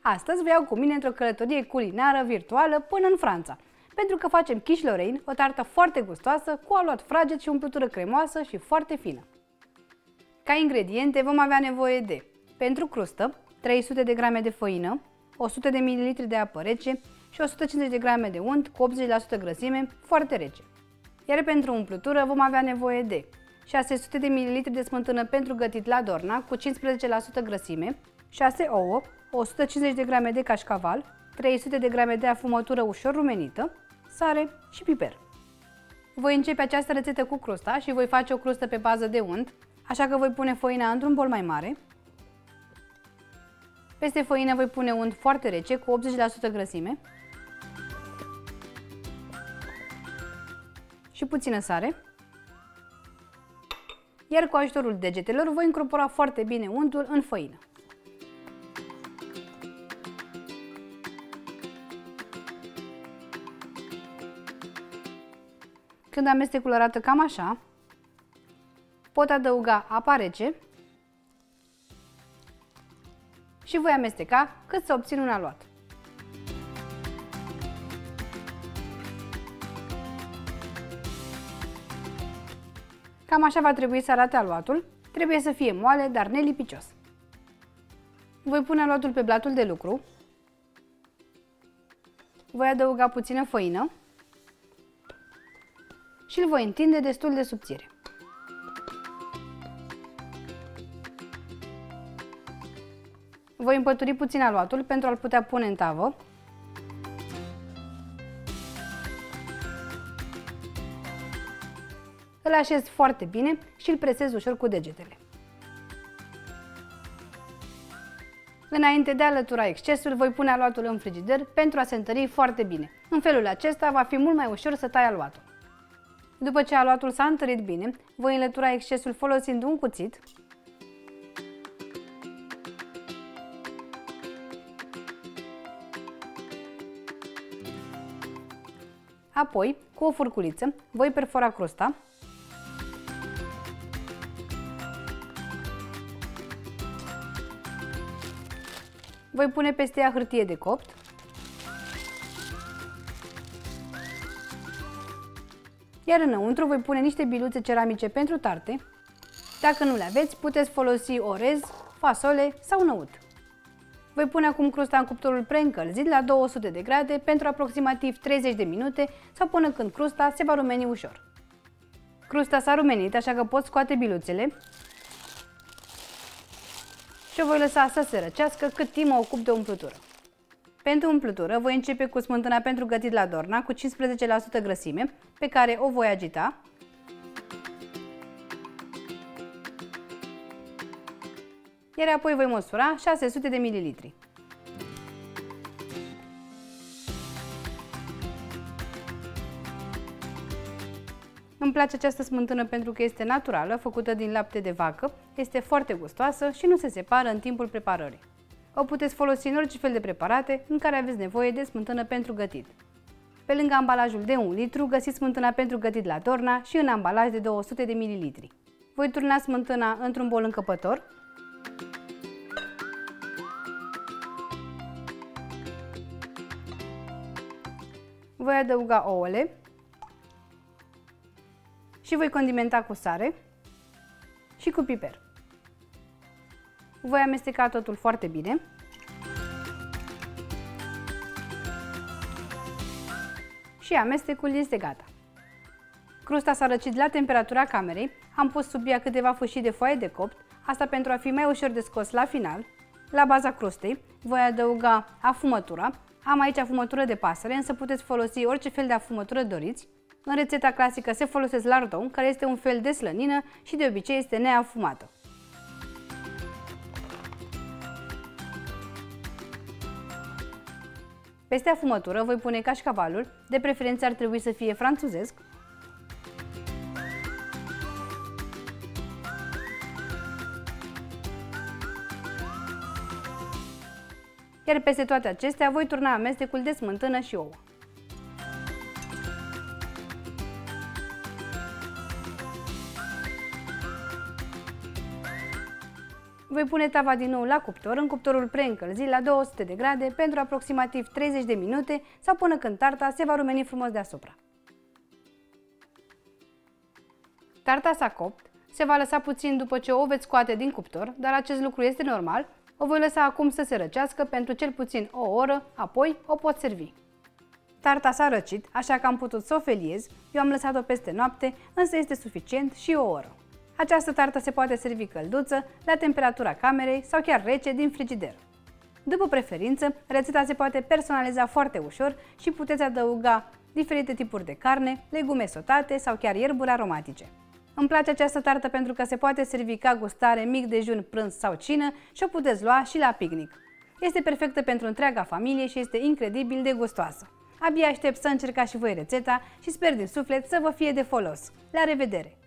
Astăzi vă iau cu mine într-o călătorie culinară virtuală până în Franța, pentru că facem quiche Lorraine, o tartă foarte gustoasă, cu aluat fraged și umplutură cremoasă și foarte fină. Ca ingrediente vom avea nevoie de, pentru crustă, 300 de grame de făină, 100 de ml de apă rece și 150 de grame de unt cu 80% grăsime, foarte rece. Iar pentru umplutură vom avea nevoie de 600 de ml de smântână pentru gătit la Dorna cu 15% grăsime, 6 ouă, 150 de grame de cașcaval, 300 de grame de afumătură ușor rumenită, sare și piper. Voi începe această rețetă cu crusta și voi face o crustă pe bază de unt, așa că voi pune făina într-un bol mai mare. Peste făină voi pune unt foarte rece cu 80% grăsime și puțină sare. Iar cu ajutorul degetelor voi încorpora foarte bine untul în făină. Când amestecul arată cam așa, pot adăuga apa rece și voi amesteca cât să obțin un aluat. Cam așa va trebui să arate aluatul, trebuie să fie moale, dar nelipicios. Voi pune aluatul pe blatul de lucru, voi adăuga puțină făină și îl voi întinde destul de subțire. Voi împături puțin aluatul pentru a-l putea pune în tavă. Îl așez foarte bine și îl presez ușor cu degetele. Înainte de a alătura excesul, voi pune aluatul în frigider pentru a se întări foarte bine. În felul acesta va fi mult mai ușor să tai aluatul. După ce aluatul s-a întărit bine, voi înlătura excesul folosind un cuțit. Apoi, cu o furculiță, voi perfora crusta. Voi pune peste ea hârtie de copt. Iar înăuntru voi pune niște biluțe ceramice pentru tarte. Dacă nu le aveți, puteți folosi orez, fasole sau năut. Voi pune acum crusta în cuptorul preîncălzit la 200 de grade pentru aproximativ 30 de minute sau până când crusta se va rumeni ușor. Crusta s-a rumenit, așa că pot scoate biluțele și o voi lăsa să se răcească cât timp mă ocup de umplutură. Pentru umplutură voi începe cu smântâna pentru gătit la Dorna cu 15% grăsime, pe care o voi agita. Iar apoi voi măsura 600 de ml. Îmi place această smântână pentru că este naturală, făcută din lapte de vacă, este foarte gustoasă și nu se separă în timpul preparării. O puteți folosi în orice fel de preparate în care aveți nevoie de smântână pentru gătit. Pe lângă ambalajul de 1 litru găsiți smântâna pentru gătit la Dorna și în ambalaj de 200 de ml. Voi turna smântâna într-un bol încăpător. Voi adăuga ouăle și voi condimenta cu sare și cu piper. Voi amesteca totul foarte bine. Și amestecul este gata. Crusta s-a răcit la temperatura camerei, am pus sub ea câteva fâșii de foaie de copt, asta pentru a fi mai ușor de scos la final. La baza crustei voi adăuga afumătura. Am aici afumătură de pasăre, însă puteți folosi orice fel de afumătură doriți. În rețeta clasică se folosesc lardon, care este un fel de slănină și de obicei este neafumată. Peste afumătură voi pune cașcavalul, de preferință ar trebui să fie franțuzesc. Iar peste toate acestea voi turna amestecul de smântână și ouă. Voi pune tava din nou la cuptor, în cuptorul preîncălzit la 200 de grade pentru aproximativ 30 de minute sau până când tarta se va rumeni frumos deasupra. Tarta s-a copt, se va lăsa puțin după ce o veți scoate din cuptor, dar acest lucru este normal. O voi lăsa acum să se răcească pentru cel puțin o oră, apoi o pot servi. Tarta s-a răcit, așa că am putut să o feliez, eu am lăsat-o peste noapte, însă este suficient și o oră. Această tartă se poate servi călduță, la temperatura camerei sau chiar rece din frigider. După preferință, rețeta se poate personaliza foarte ușor și puteți adăuga diferite tipuri de carne, legume sotate sau chiar ierburi aromatice. Îmi place această tartă pentru că se poate servi ca gustare, mic dejun, prânz sau cină și o puteți lua și la picnic. Este perfectă pentru întreaga familie și este incredibil de gustoasă. Abia aștept să încercați și voi rețeta și sper din suflet să vă fie de folos. La revedere!